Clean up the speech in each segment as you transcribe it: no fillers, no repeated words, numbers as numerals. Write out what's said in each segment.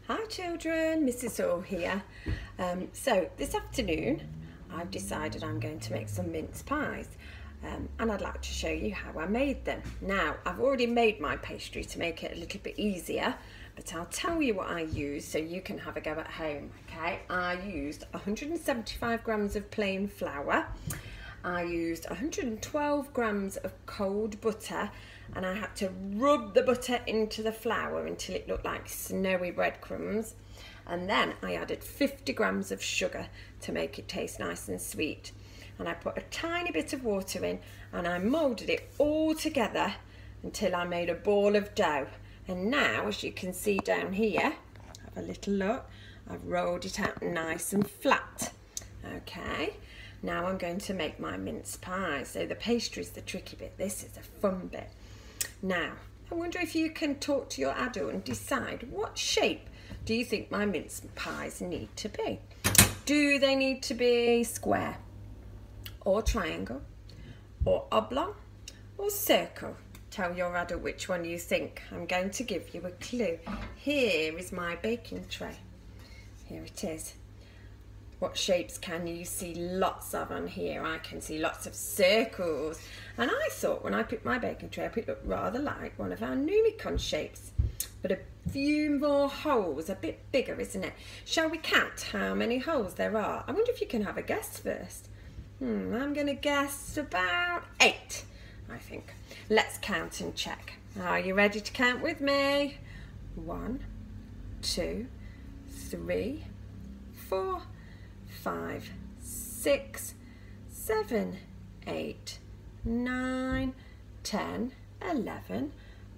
Hi children, Mrs. Hall here. So this afternoon I've decided I'm going to make some mince pies and I'd like to show you how I made them. Now I've already made my pastry to make it a little bit easier, but I'll tell you what I used so you can have a go at home. Okay, I used 175 grams of plain flour. I used 112 grams of cold butter, and I had to rub the butter into the flour until it looked like snowy breadcrumbs. And then I added 50 grams of sugar to make it taste nice and sweet. And I put a tiny bit of water in and I moulded it all together until I made a ball of dough. And now, as you can see down here, have a little look, I've rolled it out nice and flat. Okay. Now I'm going to make my mince pie. So the pastry is the tricky bit. This is a fun bit. Now, I wonder if you can talk to your adult and decide what shape do you think my mince pies need to be? Do they need to be square or triangle or oblong or circle? Tell your adult which one you think. I'm going to give you a clue. Here is my baking tray. Here it is. What shapes can you see lots of on here? I can see lots of circles. And I thought when I picked my baking tray up, it looked rather like one of our Numicon shapes. But a few more holes, a bit bigger, isn't it? Shall we count how many holes there are? I wonder if you can have a guess first. I'm going to guess about 8, I think. Let's count and check. Are you ready to count with me? 1, 2, 3, 4, 5, 6, 7, 8, 9, 10, 11,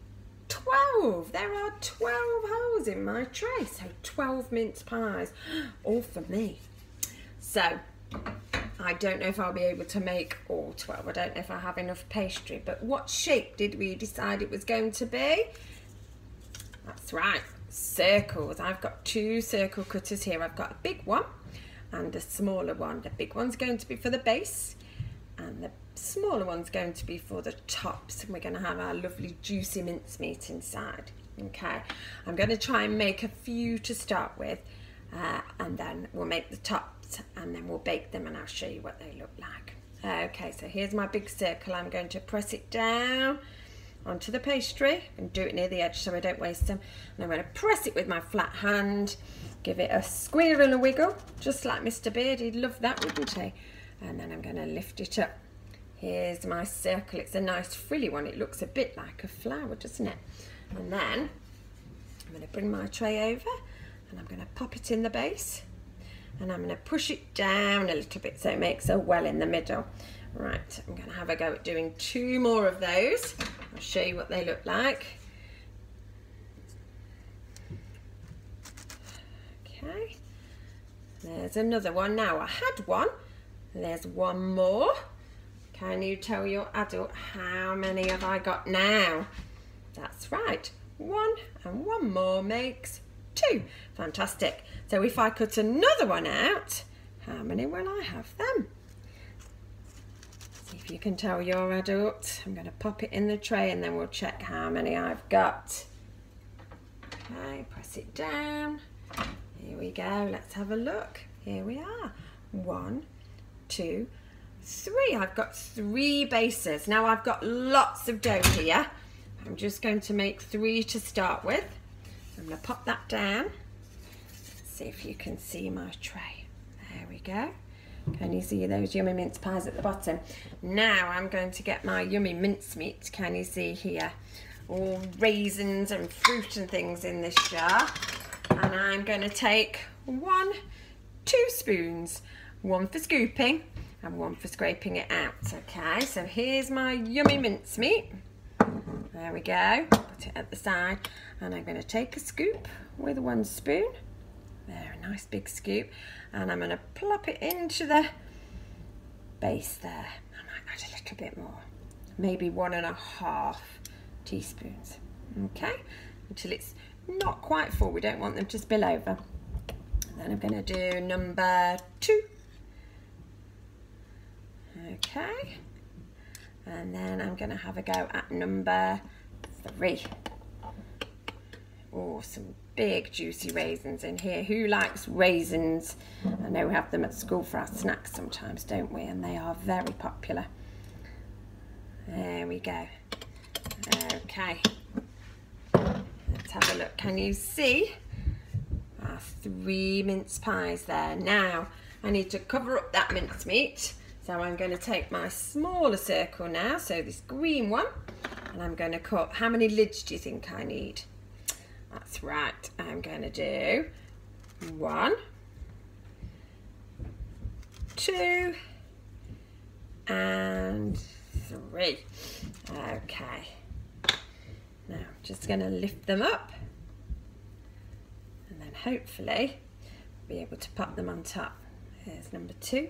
12. There are 12 holes in my tray, so 12 mince pies, all for me. So I don't know if I'll be able to make all 12. I don't know if I have enough pastry, but what shape did we decide it was going to be? That's right, circles. I've got 2 circle cutters here. I've got a big one and a smaller one. The big one's going to be for the base and the smaller one's going to be for the tops, and we're going to have our lovely juicy mincemeat inside. Okay, I'm going to try and make a few to start with and then we'll make the tops and then we'll bake them and I'll show you what they look like. Okay, so here's my big circle. I'm going to press it down onto the pastry and do it near the edge so I don't waste them, and I'm going to press it with my flat hand, give it a squeal and a wiggle just like Mr. Beard. He'd love that, wouldn't he? And then I'm going to lift it up. Here's my circle. It's a nice frilly one. It looks a bit like a flower, doesn't it? And then I'm going to bring my tray over and I'm going to pop it in the base and I'm going to push it down a little bit so it makes a well in the middle. Right, I'm going to have a go at doing 2 more of those. I'll show you what they look like. Okay, there's another one. Now I had one, there's one more. Can you tell your adult how many have I got now? That's right, 1 and 1 more makes 2. Fantastic. So if I cut another one out, how many will I have then? See if you can tell your adult. I'm going to pop it in the tray and then we'll check how many I've got. Okay, press it down. Here we go. Let's have a look. Here we are. 1, 2, 3. I've got 3 bases. Now I've got lots of dough here. I'm just going to make 3 to start with. I'm going to pop that down. Let's see if you can see my tray. There we go. Can you see those yummy mince pies at the bottom? Now I'm going to get my yummy mincemeat. Can you see here? All raisins and fruit and things in this jar. And I'm going to take 1, 2 spoons. 1 for scooping and 1 for scraping it out. Okay, so here's my yummy mincemeat. There we go. Put it at the side. And I'm going to take a scoop with 1 spoon. There, a nice big scoop. And I'm going to plop it into the base there. I might add a little bit more. Maybe 1½ teaspoons. Okay, until it's not quite full. We don't want them to spill over. And then I'm going to do number 2. Okay. And then I'm going to have a go at number 3. Oh, some big juicy raisins in here. Who likes raisins? I know we have them at school for our snacks sometimes, don't we? And they are very popular. There we go. Okay. Let's have a look. Can you see our 3 mince pies there? Now, I need to cover up that mincemeat. So I'm going to take my smaller circle now, so this green one, and I'm going to cut. How many lids do you think I need? That's right. I'm going to do 1, 2, and 3. Okay. Now I'm just going to lift them up, and then hopefully be able to pop them on top. Here's number 2,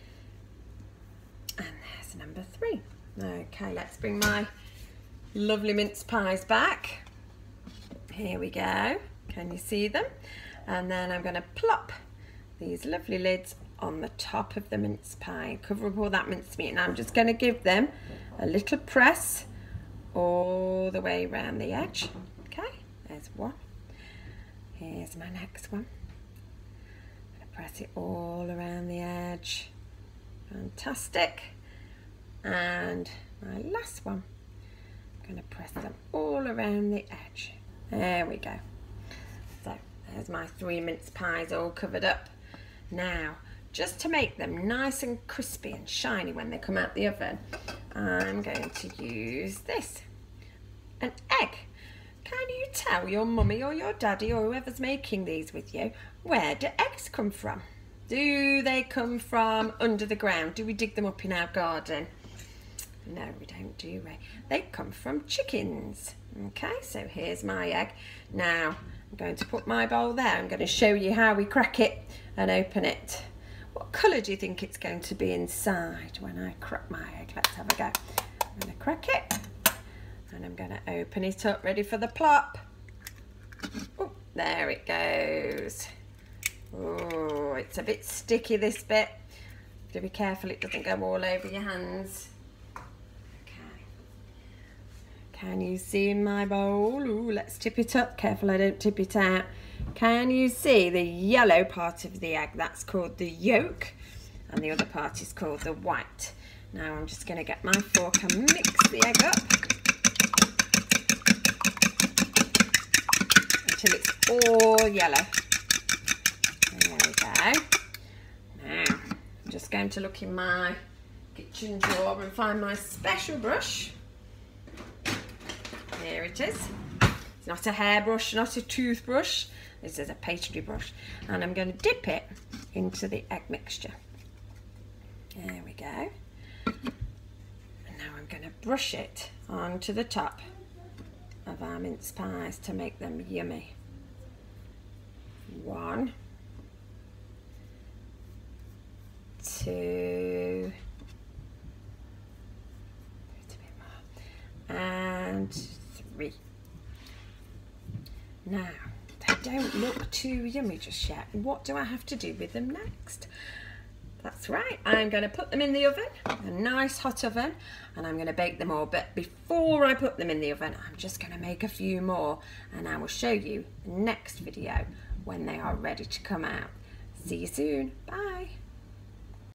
and there's number 3. Okay, let's bring my lovely mince pies back. Here we go. Can you see them? And then I'm going to plop these lovely lids on the top of the mince pie, cover up all that mincemeat, and I'm just going to give them a little press all the way around the edge. Okay, there's one. Here's my next one. I'm going to press it all around the edge. Fantastic. And my last one. I'm going to press them all around the edge. There we go. So there's my 3 mince pies all covered up. Now, just to make them nice and crispy and shiny when they come out the oven, I'm going to use this, an egg. Can you tell your mummy or your daddy or whoever's making these with you, where do eggs come from? Do they come from under the ground? Do we dig them up in our garden? No, we don't, do we? They come from chickens. Okay, so here's my egg. Now, I'm going to put my bowl there. I'm going to show you how we crack it and open it. What colour do you think it's going to be inside when I crack my egg? Let's have a go. I'm going to crack it, and I'm going to open it up, ready for the plop. Oh, there it goes. Oh, it's a bit sticky, this bit. Have to be careful it doesn't go all over your hands. Can you see in my bowl? Ooh, let's tip it up. Careful I don't tip it out. Can you see the yellow part of the egg? That's called the yolk, and the other part is called the white. Now I'm just going to get my fork and mix the egg up until it's all yellow. There we go. Now I'm just going to look in my kitchen drawer and find my special brush. Here it is. It's not a hairbrush, not a toothbrush. This is a pastry brush. And I'm going to dip it into the egg mixture. There we go. And now I'm going to brush it onto the top of our mince pies to make them yummy. 1, 2, and 3. Now, they don't look too yummy just yet. What do I have to do with them next? That's right, I'm going to put them in the oven, a nice hot oven, and I'm going to bake them all. But before I put them in the oven, I'm just going to make a few more, and I will show you the next video when they are ready to come out. See you soon. Bye.